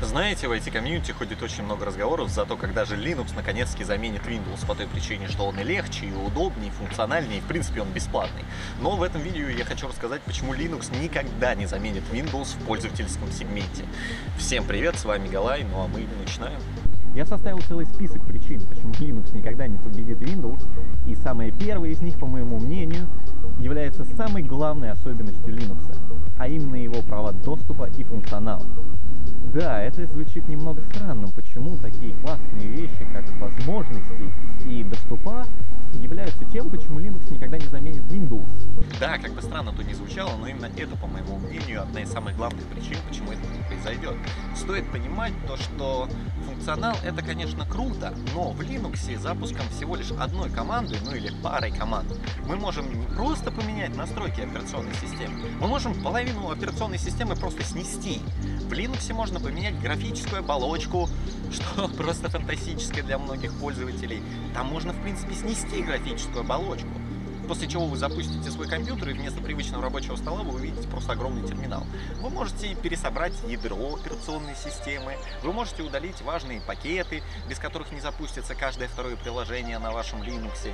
Знаете, в IT-комьюнити ходит очень много разговоров за то, когда же Linux наконец-таки заменит Windows, по той причине, что он и легче, и удобнее, и функциональнее, и в принципе он бесплатный. Но в этом видео я хочу рассказать, почему Linux никогда не заменит Windows в пользовательском сегменте. Всем привет, с вами Галай, ну а мы начинаем. Я составил целый список причин, почему Linux никогда не победит Windows, и самая первая из них, по моему мнению, является самой главной особенностью Linux, а именно его права доступа и функционал. Да, это звучит немного странным, почему такие классные вещи, как возможности и доступа, являются тем, почему Linux никогда не заменит Windows. Да, как бы странно то не звучало, но именно это, по моему мнению, одна из самых главных причин, почему это не произойдет. Стоит понимать то, что функционал это, конечно, круто, но в Linux запуском всего лишь одной команды, ну или парой команд, мы можем не просто поменять настройки операционной системы, мы можем половину операционной системы просто снести. В Linux можно поменять графическую оболочку, что просто фантастическое для многих пользователей. Там можно, в принципе, снести графическую оболочку. После чего вы запустите свой компьютер, и вместо привычного рабочего стола вы увидите просто огромный терминал. Вы можете пересобрать ядро операционной системы, вы можете удалить важные пакеты, без которых не запустится каждое второе приложение на вашем Linux.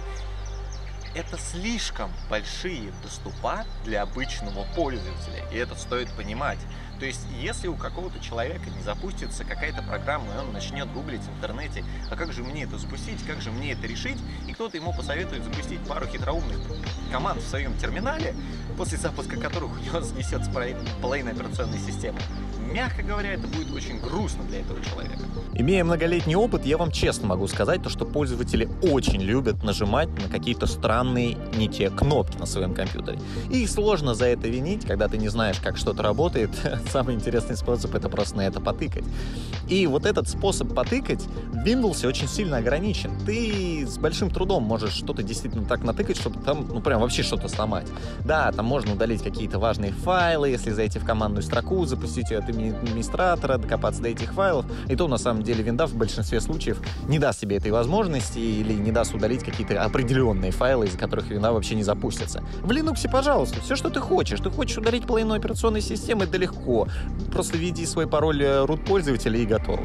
Это слишком большие доступа для обычного пользователя, и это стоит понимать. То есть, если у какого-то человека не запустится какая-то программа, и он начнет гуглить в интернете, а как же мне это запустить, как же мне это решить, и кто-то ему посоветует запустить пару хитроумных команд в своем терминале, после запуска которых у него снесется половина операционной системы, мягко говоря, это будет очень грустно для этого человека. Имея многолетний опыт, я вам честно могу сказать, что пользователи очень любят нажимать на какие-то странные не те кнопки на своем компьютере. И их сложно за это винить, когда ты не знаешь, как что-то работает. Самый интересный способ — это просто на это потыкать. И вот этот способ потыкать в Windows очень сильно ограничен. Ты с большим трудом можешь что-то действительно так натыкать, чтобы там, ну прям вообще что-то сломать. Да, там можно удалить какие-то важные файлы, если зайти в командную строку, запустить ее от имени администратора, докопаться до этих файлов. И то, на самом деле, Windows в большинстве случаев не даст себе этой возможности или не даст удалить какие-то определенные файлы, из-за которых Windows вообще не запустится. В Linux, пожалуйста, все, что ты хочешь. Ты хочешь удалить половину операционной системы, это легко. Просто введи свой пароль root пользователя и готово.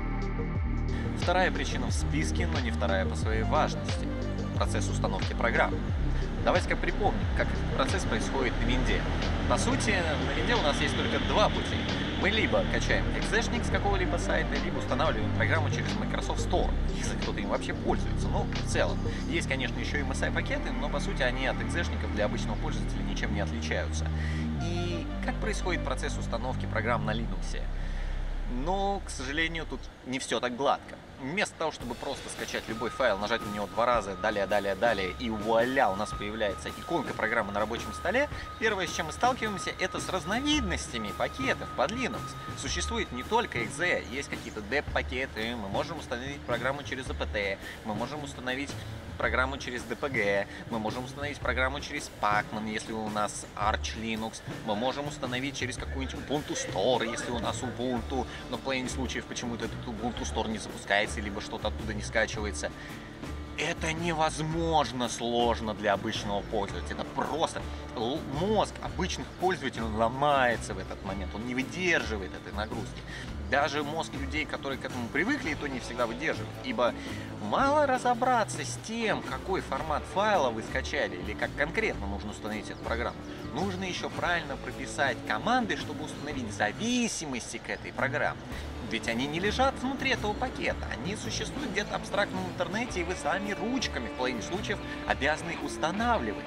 Вторая причина в списке, но не вторая по своей важности — процесс установки программ. Давайте-ка припомним, как этот процесс происходит на винде. По сути, на винде у нас есть только два пути. Мы либо качаем экзешник с какого-либо сайта, либо устанавливаем программу через Microsoft Store, если кто-то им вообще пользуется. Но в целом, есть, конечно, еще и MSI-пакеты, но по сути они от экзешников для обычного пользователя ничем не отличаются. И как происходит процесс установки программ на Linux? Но, к сожалению, тут не все так гладко. Вместо того, чтобы просто скачать любой файл, нажать на него два раза, далее, и вуаля, у нас появляется иконка программы на рабочем столе, первое, с чем мы сталкиваемся, это с разновидностями пакетов под Linux. Существует не только exe, есть какие-то dep-пакеты, мы можем установить программу через apt, мы можем установить программу через DPG, мы можем установить программу через Pacman, если у нас Arch Linux, мы можем установить через какую-нибудь Ubuntu Store, если у нас Ubuntu, но в половине случаев почему-то этот Ubuntu Store не запускается, либо что-то оттуда не скачивается. Это невозможно сложно для обычного пользователя. Это просто мозг обычных пользователей ломается в этот момент. Он не выдерживает этой нагрузки. Даже мозг людей, которые к этому привыкли, и то не всегда выдерживает. Ибо мало разобраться с тем, какой формат файла вы скачали, или как конкретно нужно установить эту программу. Нужно еще правильно прописать команды, чтобы установить зависимости к этой программе. Ведь они не лежат внутри этого пакета, они существуют где-то в абстрактном интернете, и вы сами ручками в половине случаев обязаны их устанавливать.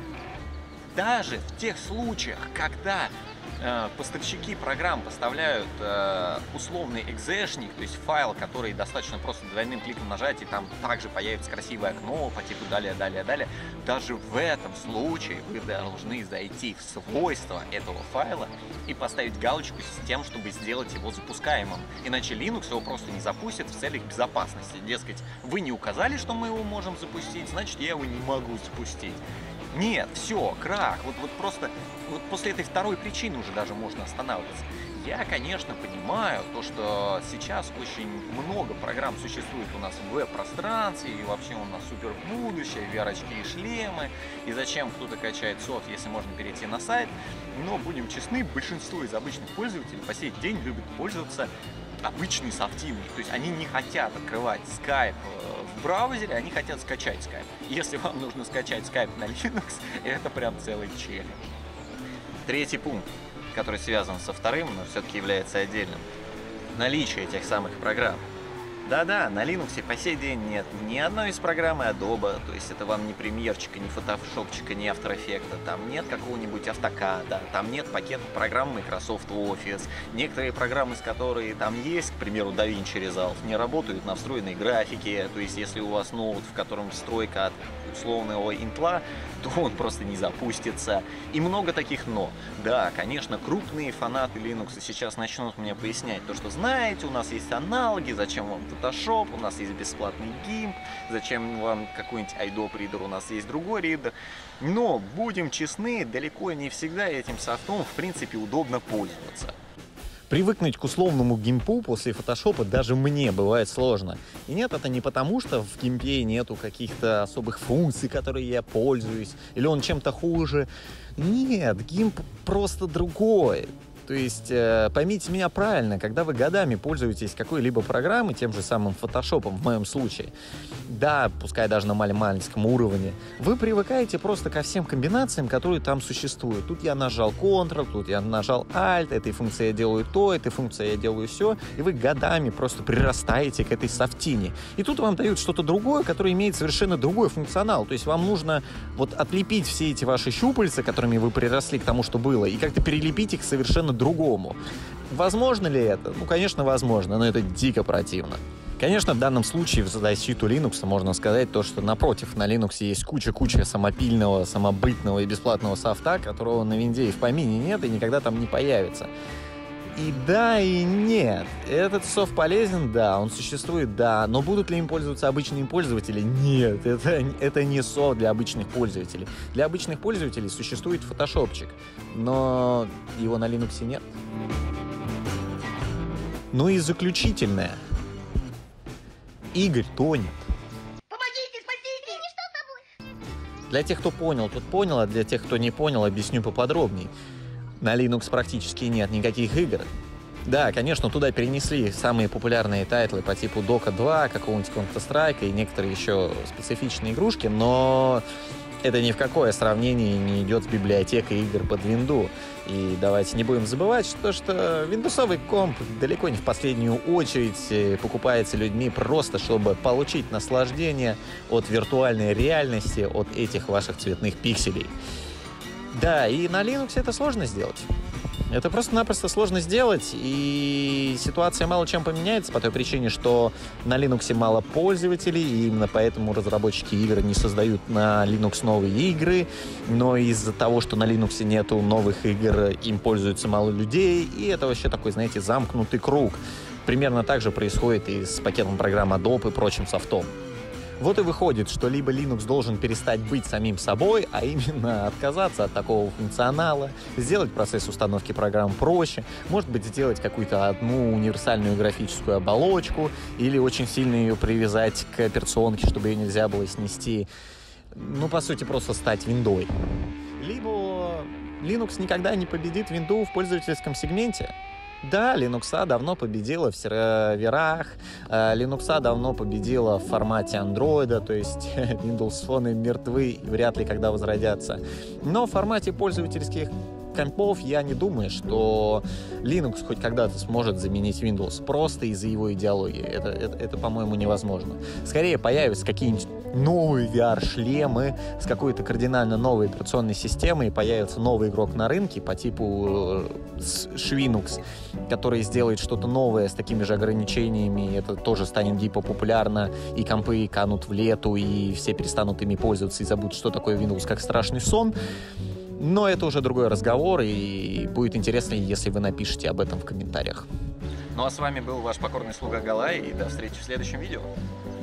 Даже в тех случаях, когда поставщики программ поставляют условный экзешник, то есть файл, который достаточно просто двойным кликом нажать, и там также появится красивое окно по типу далее. Даже в этом случае вы должны зайти в свойства этого файла и поставить галочку с тем, чтобы сделать его запускаемым. Иначе Linux его просто не запустит в целях безопасности. Дескать, вы не указали, что мы его можем запустить, значит, я его не могу запустить. Нет, все, крах. Вот просто вот после этой второй причины уже даже можно останавливаться. Я, конечно, понимаю то, что сейчас очень много программ существует у нас в веб-пространстве, и вообще у нас супер будущее, VR-очки и шлемы, и зачем кто-то качает софт, если можно перейти на сайт. Но, будем честны, большинство из обычных пользователей по сей день любят пользоваться обычный софтины. То есть они не хотят открывать Skype в браузере, они хотят скачать Skype. Если вам нужно скачать Skype на Linux, это прям целый челлендж. Третий пункт, который связан со вторым, но все-таки является отдельным. Наличие этих самых программ. Да-да, на Linux по сей день нет ни одной из программы Adobe, то есть это вам не премьерчика, не фотошопчика, не After Effects, там нет какого-нибудь автокада, там нет пакета программ Microsoft Office, некоторые программы, с которой там есть, к примеру, DaVinci Resolve, не работают на встроенной графике, то есть если у вас ноут, в котором встройка от условного Intel, то он просто не запустится. И много таких «но». Да, конечно, крупные фанаты Linux сейчас начнут мне пояснять то, что знаете, у нас есть аналоги, зачем вам Photoshop, у нас есть бесплатный GIMP, зачем вам какой-нибудь iDope ридер, у нас есть другой ридер. Но, будем честны, далеко не всегда этим софтом, в принципе, удобно пользоваться. Привыкнуть к условному гимпу после фотошопа даже мне бывает сложно. И нет, это не потому, что в гимпе нету каких-то особых функций, которые я пользуюсь, или он чем-то хуже. Нет, гимп просто другой. То есть, поймите меня правильно, когда вы годами пользуетесь какой-либо программой, тем же самым фотошопом в моем случае, да, пускай даже на маленьком уровне, вы привыкаете просто ко всем комбинациям, которые там существуют. Тут я нажал Ctrl, тут я нажал Alt, этой функцией я делаю то, этой функцией я делаю все, и вы годами просто прирастаете к этой софтине. И тут вам дают что-то другое, которое имеет совершенно другой функционал. То есть вам нужно вот отлепить все эти ваши щупальца, которыми вы приросли к тому, что было, и как-то перелепить их совершенно другому. Возможно ли это? Ну, конечно, возможно, но это дико противно. Конечно, в данном случае в защиту Linux можно сказать то, что напротив, на Linux есть куча самопильного, самобытного и бесплатного софта, которого на винде и в помине нет и никогда там не появится. И да, и нет. Этот софт полезен, да, он существует, да, но будут ли им пользоваться обычные пользователи? Нет, это не софт для обычных пользователей. Для обычных пользователей существует фотошопчик, но его на Linux нет. Ну и заключительное. Игорь тонет. Помогите, спасите! И что с тобой? Для тех, кто понял, тот понял, а для тех, кто не понял, объясню поподробнее. На Linux практически нет никаких игр. Да, конечно, туда перенесли самые популярные тайтлы по типу Doka 2, какого-нибудь Counter-Strike и некоторые еще специфичные игрушки, но это ни в какое сравнение не идет с библиотекой игр под винду. И давайте не будем забывать, что виндовсовый комп далеко не в последнюю очередь покупается людьми просто, чтобы получить наслаждение от виртуальной реальности, от этих ваших цветных пикселей. Да, и на Linux это сложно сделать. Это просто-напросто сложно сделать, и ситуация мало чем поменяется по той причине, что на Linux мало пользователей, и именно поэтому разработчики игр не создают на Linux новые игры, но из-за того, что на Linux нету новых игр, им пользуются мало людей, и это вообще такой, знаете, замкнутый круг. Примерно так же происходит и с пакетом программ Adobe и прочим софтом. Вот и выходит, что либо Linux должен перестать быть самим собой, а именно отказаться от такого функционала, сделать процесс установки программ проще, может быть, сделать какую-то одну универсальную графическую оболочку или очень сильно ее привязать к операционке, чтобы ее нельзя было снести. Ну, по сути, просто стать виндой. Либо Linux никогда не победит винду в пользовательском сегменте. Да, Linux давно победила в серверах, Linux давно победила в формате Android, то есть Windows Phone мертвы и вряд ли когда возродятся. Но в формате пользовательских компов я не думаю, что Linux хоть когда-то сможет заменить Windows просто из-за его идеологии. Это, по-моему, невозможно. Скорее появятся какие-нибудь новые VR-шлемы с какой-то кардинально новой операционной системой, и появится новый игрок на рынке по типу Schwinux, который сделает что-то новое с такими же ограничениями, это тоже станет гипопопулярно, и компы канут в лету, и все перестанут ими пользоваться и забудут, что такое Windows, как страшный сон. Но это уже другой разговор, и будет интересно, если вы напишите об этом в комментариях. Ну а с вами был ваш покорный слуга Галай, и до встречи в следующем видео.